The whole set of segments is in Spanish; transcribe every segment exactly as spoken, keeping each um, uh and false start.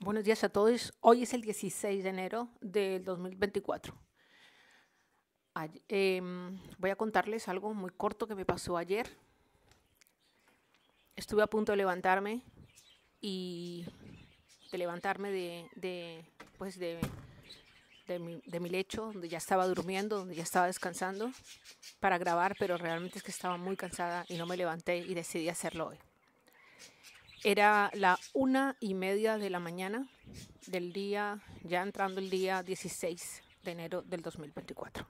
Buenos días a todos. Hoy es el dieciséis de enero del dos mil veinticuatro. Ay- em, voy a contarles algo muy corto que me pasó ayer. Estuve a punto de levantarme y de levantarme de, de, pues de, de mi, de mi lecho, donde ya estaba durmiendo, donde ya estaba descansando, para grabar, pero realmente es que estaba muy cansada y no me levanté y decidí hacerlo hoy. Era la una y media de la mañana del día, ya entrando el día dieciséis de enero del dos mil veinticuatro.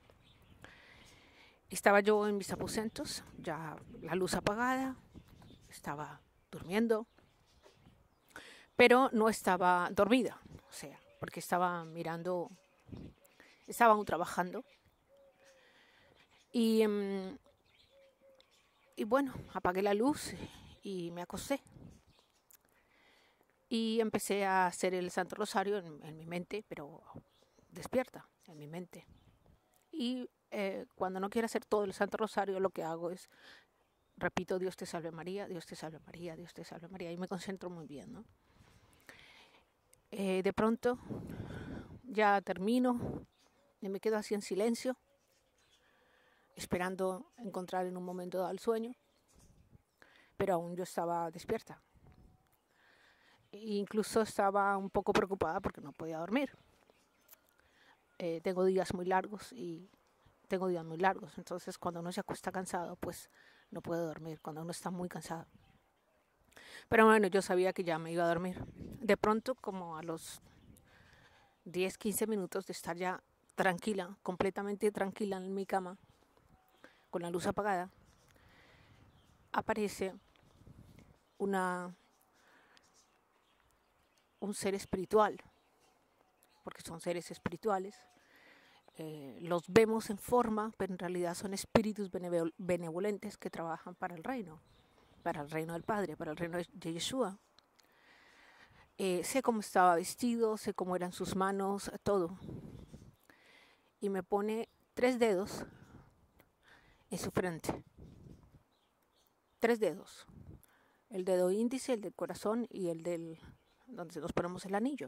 Estaba yo en mis aposentos, ya la luz apagada, estaba durmiendo, pero no estaba dormida, o sea, porque estaba mirando, estaba aún trabajando. Y, mm, y bueno, apagué la luz y me acosté. Y empecé a hacer el Santo Rosario en, en mi mente, pero despierta en mi mente. Y eh, cuando no quiero hacer todo el Santo Rosario, lo que hago es, repito, Dios te salve María, Dios te salve María, Dios te salve María, y me concentro muy bien, ¿no? Eh, de pronto ya termino y me quedo así en silencio, esperando encontrar en un momento dado el sueño, pero aún yo estaba despierta. E incluso estaba un poco preocupada porque no podía dormir. Eh, tengo días muy largos y tengo días muy largos, entonces cuando uno se acuesta cansado, pues no puede dormir, cuando uno está muy cansado. Pero bueno, yo sabía que ya me iba a dormir. De pronto, como a los diez, quince minutos de estar ya tranquila, completamente tranquila en mi cama, con la luz apagada, aparece una, un ser espiritual, porque son seres espirituales. Eh, los vemos en forma, pero en realidad son espíritus benevolentes que trabajan para el reino, para el reino del Padre, para el reino de Yeshua. Eh, sé cómo estaba vestido, sé cómo eran sus manos, todo. Y me pone tres dedos en su frente. Tres dedos. El dedo índice, el del corazón y el del donde nos ponemos el anillo.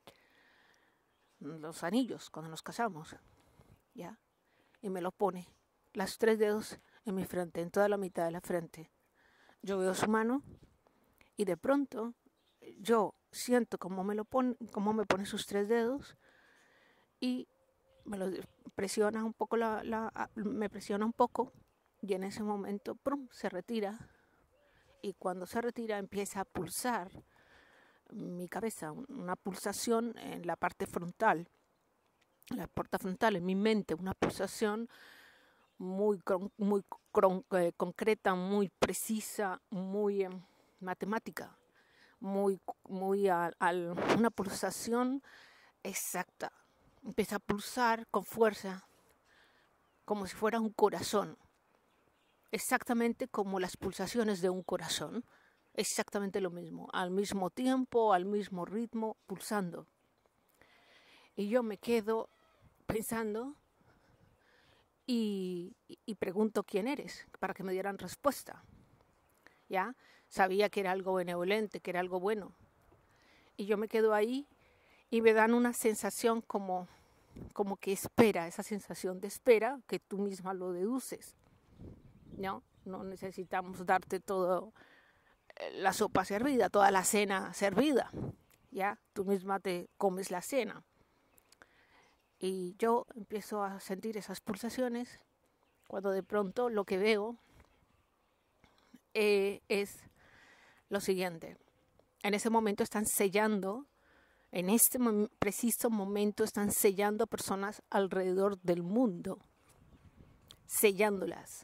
Los anillos cuando nos casamos. ¿Ya? Y me lo pone. Los tres dedos en mi frente, en toda la mitad de la frente. Yo veo su mano y de pronto yo siento cómo me lo pone, cómo me pone sus tres dedos y me lo presiona un poco la, la me presiona un poco y en ese momento ¡prum!, se retira y cuando se retira empieza a pulsar mi cabeza, una pulsación en la parte frontal, en la puerta frontal, en mi mente, una pulsación muy muy eh, concreta, muy precisa, muy eh, matemática, muy muy al, al, una pulsación exacta. Empieza a pulsar con fuerza, como si fuera un corazón, exactamente como las pulsaciones de un corazón, exactamente lo mismo, al mismo tiempo, al mismo ritmo, pulsando. Y yo me quedo pensando y, y pregunto quién eres, para que me dieran respuesta. ¿Ya? Sabía que era algo benevolente, que era algo bueno. Y yo me quedo ahí y me dan una sensación como, como que espera, esa sensación de espera que tú misma lo deduces. ¿No? No necesitamos darte todo la sopa servida, toda la cena servida. ¿Ya? Tú misma te comes la cena. Y yo empiezo a sentir esas pulsaciones cuando de pronto lo que veo eh, es lo siguiente. En ese momento están sellando, en este mom- preciso momento están sellando personas alrededor del mundo, sellándolas.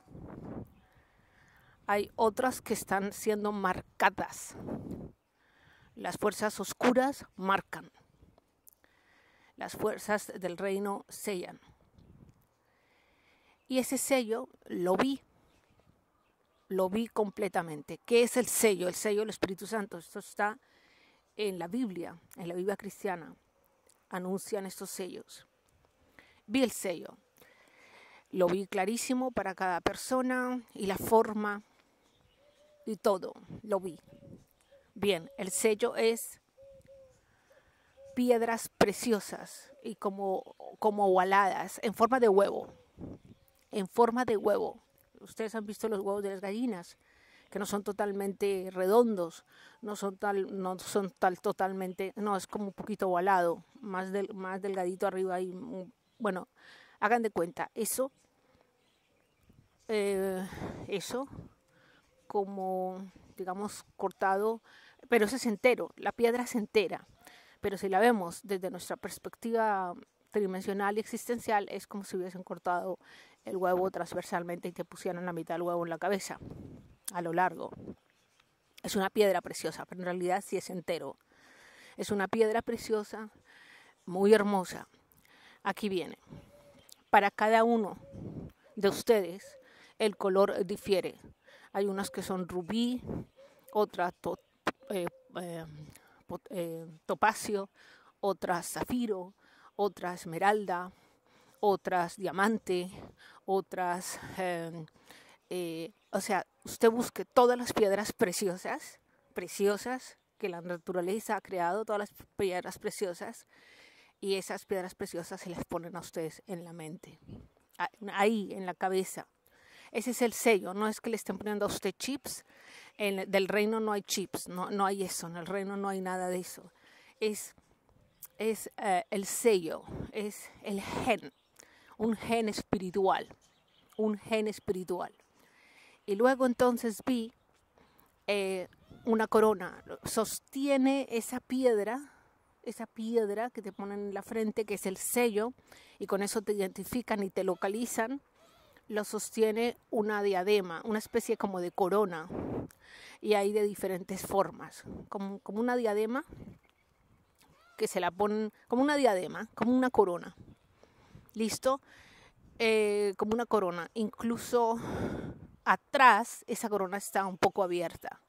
Hay otras que están siendo marcadas. Las fuerzas oscuras marcan. Las fuerzas del reino sellan. Y ese sello lo vi. Lo vi completamente. ¿Qué es el sello? El sello del Espíritu Santo. Esto está en la Biblia, en la Biblia cristiana. Anuncian estos sellos. Vi el sello. Lo vi clarísimo para cada persona y la forma y todo. Lo vi. Bien, el sello es piedras preciosas y como, como ovaladas, en forma de huevo, en forma de huevo. Ustedes han visto los huevos de las gallinas, que no son totalmente redondos, no son tal, no son tal totalmente, no, es como un poquito ovalado, más, del, más delgadito arriba y, bueno, hagan de cuenta, eso, eh, eso, como, digamos, cortado, pero eso es entero, la piedra es entera, pero si la vemos desde nuestra perspectiva tridimensional y existencial, es como si hubiesen cortado el huevo transversalmente y te pusieran la mitad del huevo en la cabeza, a lo largo. Es una piedra preciosa, pero en realidad sí es entero. Es una piedra preciosa, muy hermosa. Aquí viene. Para cada uno de ustedes, el color difiere. Hay unas que son rubí, otras to, eh, eh, eh, topacio, otras zafiro, otras esmeralda, otras diamante, otras... Eh, eh, o sea, usted busque todas las piedras preciosas, preciosas, que la naturaleza ha creado, todas las piedras preciosas, y esas piedras preciosas se las ponen a ustedes en la mente, ahí, en la cabeza. Ese es el sello, no es que le estén poniendo a usted chips, en, del reino no hay chips, no, no hay eso, en el reino no hay nada de eso. Es, es uh, el sello, es el gen, un gen espiritual, un gen espiritual. Y luego entonces vi eh, una corona, sostiene esa piedra, esa piedra que te ponen en la frente, que es el sello, y con eso te identifican y te localizan, lo sostiene una diadema, una especie como de corona, y hay de diferentes formas, como, como una diadema, que se la ponen, como una diadema, como una corona, ¿listo? Eh, como una corona, incluso... atrás esa corona está un poco abierta,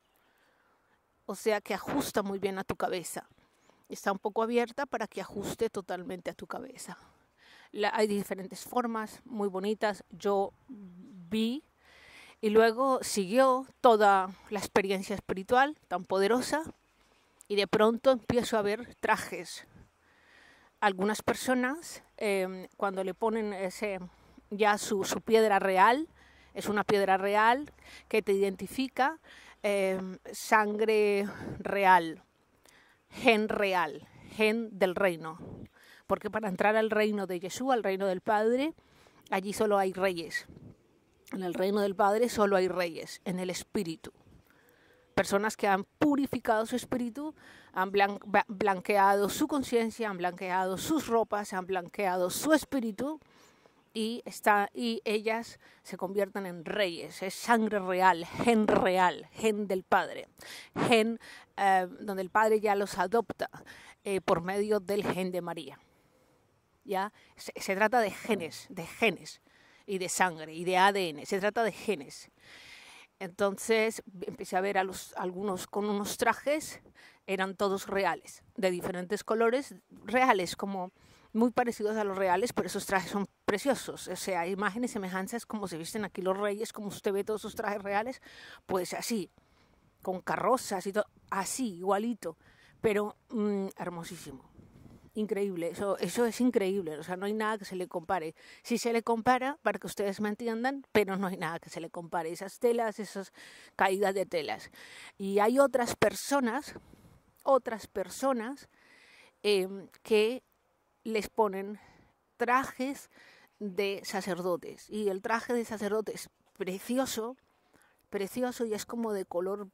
o sea que ajusta muy bien a tu cabeza, está un poco abierta para que ajuste totalmente a tu cabeza. La, hay diferentes formas muy bonitas, yo vi y luego siguió toda la experiencia espiritual tan poderosa y de pronto empiezo a ver trajes. Algunas personas eh, cuando le ponen ese, ya su, su piedra real, es una piedra real que te identifica, eh, sangre real, gen real, gen del reino. Porque para entrar al reino de Yeshua, al reino del Padre, allí solo hay reyes. En el reino del Padre solo hay reyes, en el espíritu. Personas que han purificado su espíritu, han blan- blanqueado su conciencia, han blanqueado sus ropas, han blanqueado su espíritu, Y, está, y ellas se convierten en reyes, es sangre real, gen real, gen del Padre, gen eh, donde el Padre ya los adopta eh, por medio del gen de María. ¿Ya? Se, se trata de genes, de genes y de sangre y de A D N, se trata de genes. Entonces empecé a ver a los, algunos con unos trajes, eran todos reales, de diferentes colores, reales como... muy parecidos a los reales, pero esos trajes son preciosos, o sea, imágenes, semejanzas como se visten aquí los reyes, como usted ve todos sus trajes reales, pues así, con carrozas y todo, así, igualito, pero mmm, hermosísimo, increíble, eso, eso es increíble, o sea, no hay nada que se le compare, si se le compara, para que ustedes me entiendan, pero no hay nada que se le compare, esas telas, esas caídas de telas, y hay otras personas, otras personas eh, que les ponen trajes de sacerdotes y el traje de sacerdote es precioso, precioso y es como de color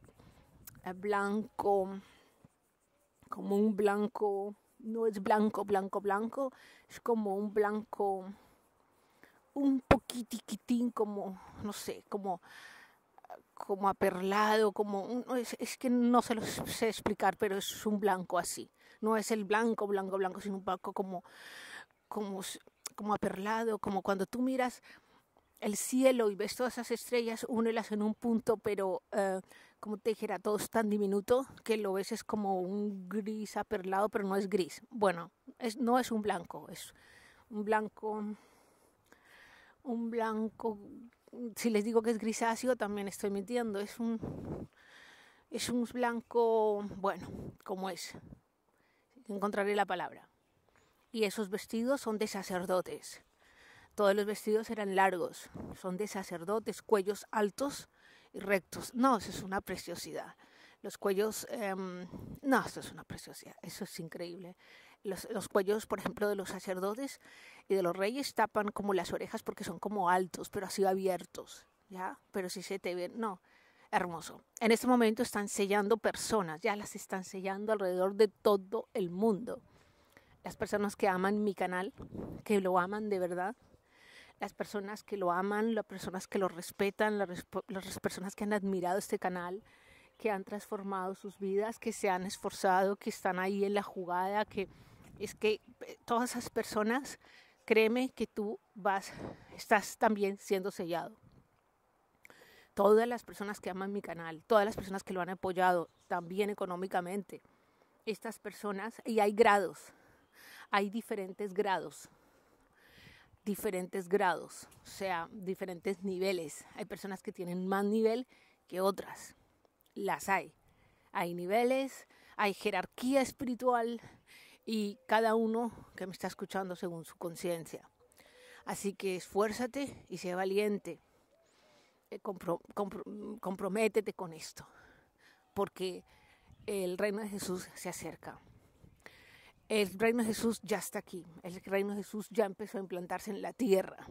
blanco, como un blanco, no es blanco, blanco, blanco, es como un blanco, un poquitiquitín como, no sé, como, como aperlado, como, es, es que no se lo sé explicar, pero es un blanco así. No es el blanco, blanco, blanco, sino un blanco como, como, como aperlado, como cuando tú miras el cielo y ves todas esas estrellas, únelas en un punto, pero uh, como te dijera, todo es tan diminuto que lo ves es como un gris aperlado, pero no es gris. Bueno, es, no es un blanco, es un blanco, un blanco, si les digo que es grisáceo también estoy mintiendo, es un, es un blanco, bueno, como es. encontraré la palabra. Y esos vestidos son de sacerdotes. Todos los vestidos eran largos, son de sacerdotes, cuellos altos y rectos. No, eso es una preciosidad. Los cuellos, eh, no, eso es una preciosidad, eso es increíble. Los, los cuellos, por ejemplo, de los sacerdotes y de los reyes tapan como las orejas porque son como altos, pero así abiertos, ¿ya? Pero si se te ven, no, hermoso. En este momento están sellando personas, ya las están sellando alrededor de todo el mundo. Las personas que aman mi canal, que lo aman de verdad, las personas que lo aman, las personas que lo respetan, las, las personas que han admirado este canal, que han transformado sus vidas, que se han esforzado, que están ahí en la jugada, que es que todas esas personas, créeme que tú vas, estás también siendo sellado. Todas las personas que aman mi canal, todas las personas que lo han apoyado, también económicamente, estas personas, y hay grados, hay diferentes grados, diferentes grados, o sea, diferentes niveles. Hay personas que tienen más nivel que otras, las hay. Hay niveles, hay jerarquía espiritual y cada uno que me está escuchando según su conciencia. Así que esfuérzate y sé valiente. Compro, compro, comprométete con esto, porque el reino de Jesús se acerca. El reino de Jesús ya está aquí. El reino de Jesús ya empezó a implantarse en la tierra.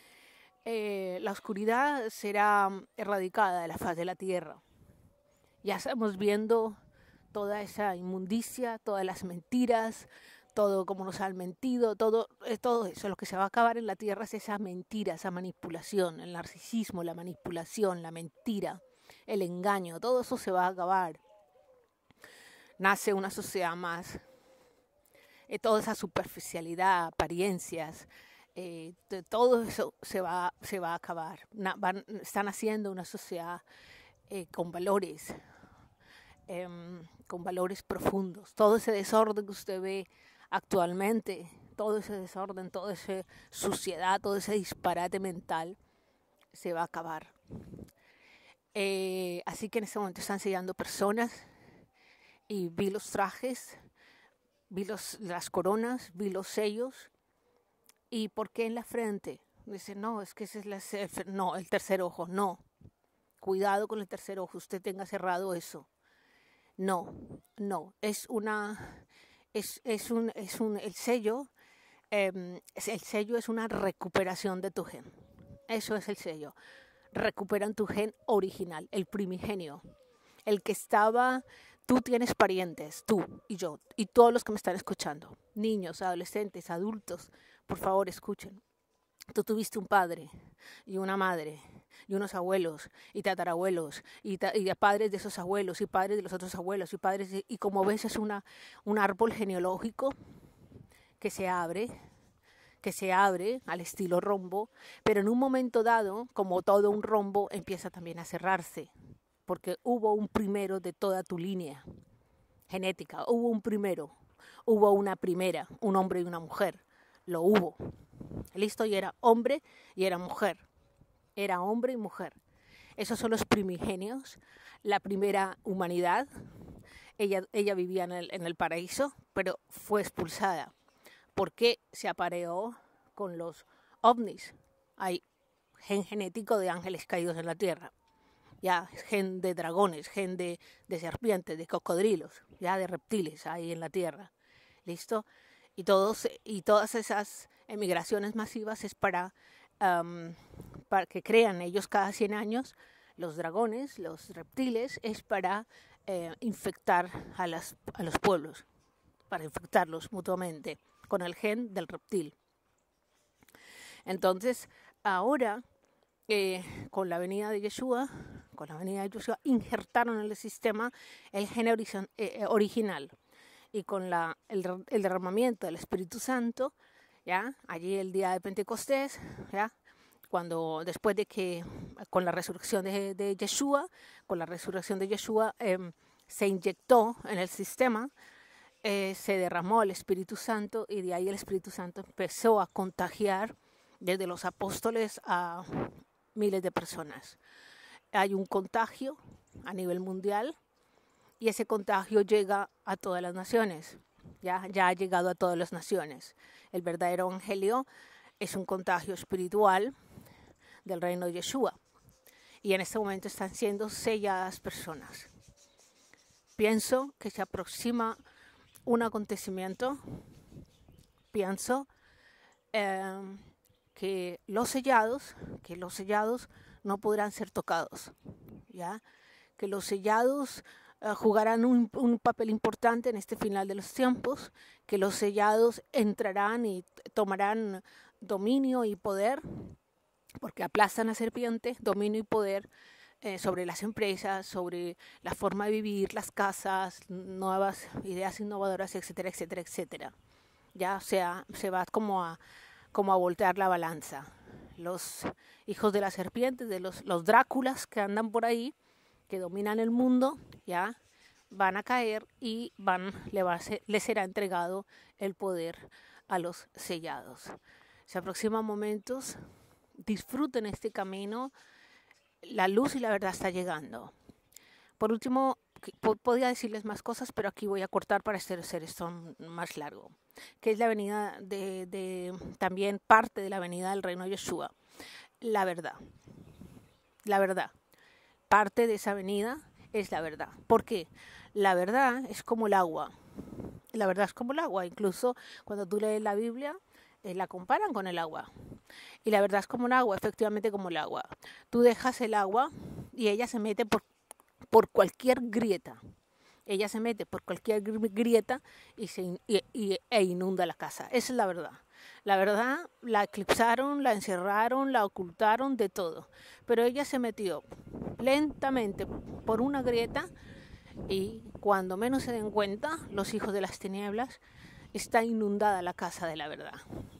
Eh, la oscuridad será erradicada de la faz de la tierra. Ya estamos viendo toda esa inmundicia, todas las mentiras, todo como nos han mentido, todo, todo eso. Lo que se va a acabar en la tierra es esa mentira, esa manipulación, el narcisismo, la manipulación, la mentira, el engaño, todo eso se va a acabar. Nace una sociedad más, eh, toda esa superficialidad, apariencias, eh, de, todo eso se va, se va a acabar. Na, van, están haciendo una sociedad eh, con valores, eh, con valores profundos. Todo ese desorden que usted ve actualmente, todo ese desorden, toda esa suciedad, todo ese disparate mental, se va a acabar. Eh, así que en este momento están sellando personas y vi los trajes, vi los, las coronas, vi los sellos. ¿Y por qué en la frente? Dice, no, es que ese es la, no, el tercer ojo, no. Cuidado con el tercer ojo, usted tenga cerrado eso. No, no, es una... Es, es un, es un, el sello, eh, el sello es una recuperación de tu gen. Eso es el sello. Recuperan tu gen original, el primigenio. El que estaba, tú tienes parientes, tú y yo, y todos los que me están escuchando, niños, adolescentes, adultos, por favor escuchen. Tú tuviste un padre y una madre y unos abuelos y tatarabuelos y, ta y padres de esos abuelos y padres de los otros abuelos y padres de, y como ves es una, un árbol genealógico que se abre, que se abre al estilo rombo, pero en un momento dado, como todo un rombo, empieza también a cerrarse, porque hubo un primero de toda tu línea genética, hubo un primero, hubo una primera, un hombre y una mujer, lo hubo. Listo, y era hombre y era mujer. Era hombre y mujer. Esos son los primigenios, la primera humanidad. Ella, ella vivía en el, en el paraíso, pero fue expulsada porque se apareó con los ovnis. Hay gen genético de ángeles caídos en la tierra. Ya, gen de dragones, gen de, de serpientes, de cocodrilos, ya de reptiles ahí en la tierra. ¿Listo? Y, todos, y todas esas emigraciones masivas es para, um, para que crean ellos cada cien años, los dragones, los reptiles, es para eh, infectar a, las, a los pueblos, para infectarlos mutuamente con el gen del reptil. Entonces, ahora, eh, con la venida de Yeshua, con la venida de Yeshua, injertaron en el sistema el gen ori- eh, original. Y con la, el, el derramamiento del Espíritu Santo, ¿ya? Allí el día de Pentecostés, ¿ya? Cuando después de que, con la resurrección de, de Yeshua, con la resurrección de Yeshua, eh, se inyectó en el sistema, eh, se derramó el Espíritu Santo y de ahí el Espíritu Santo empezó a contagiar desde los apóstoles a miles de personas. Hay un contagio a nivel mundial. Y ese contagio llega a todas las naciones. Ya, ya ha llegado a todas las naciones. El verdadero evangelio es un contagio espiritual del reino de Yeshua. Y en este momento están siendo selladas personas. Pienso que se aproxima un acontecimiento. Pienso eh, que los sellados, que los sellados no podrán ser tocados, ¿ya? Que los sellados uh, jugarán un, un papel importante en este final de los tiempos, que los sellados entrarán y tomarán dominio y poder, porque aplastan a la serpiente, dominio y poder eh, sobre las empresas, sobre la forma de vivir, las casas, nuevas ideas innovadoras, etcétera, etcétera, etcétera. Ya o sea, se va como a, como a voltear la balanza. Los hijos de la serpiente, de los, los Dráculas que andan por ahí, que dominan el mundo, ya van a caer y van, le va a ser, les será entregado el poder a los sellados. Se aproximan momentos, disfruten este camino, la luz y la verdad está llegando. Por último, podría decirles más cosas, pero aquí voy a cortar para hacer esto más largo, que es la venida de, de también parte de la venida del reino de Yeshua. La verdad, la verdad, parte de esa venida es la verdad. ¿Por qué? La verdad es como el agua. La verdad es como el agua. Incluso cuando tú lees la Biblia, eh, la comparan con el agua. Y la verdad es como el agua, efectivamente como el agua. Tú dejas el agua y ella se mete por por cualquier grieta. Ella se mete por cualquier grieta y se, y, y, e inunda la casa. Esa es la verdad. La verdad, la eclipsaron, la encerraron, la ocultaron, de todo. Pero ella se metió lentamente por una grieta y cuando menos se den cuenta, los hijos de las tinieblas, está inundada la casa de la verdad.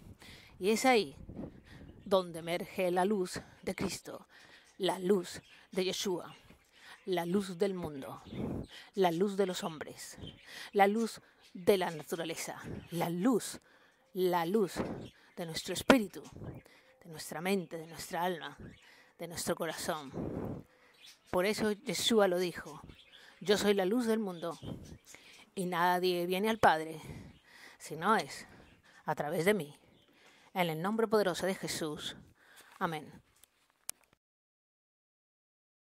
Y es ahí donde emerge la luz de Cristo, la luz de Yeshua. La luz del mundo, la luz de los hombres, la luz de la naturaleza, la luz, la luz de nuestro espíritu, de nuestra mente, de nuestra alma, de nuestro corazón. Por eso Yeshua lo dijo, yo soy la luz del mundo y nadie viene al Padre si no es a través de mí. En el nombre poderoso de Jesús. Amén.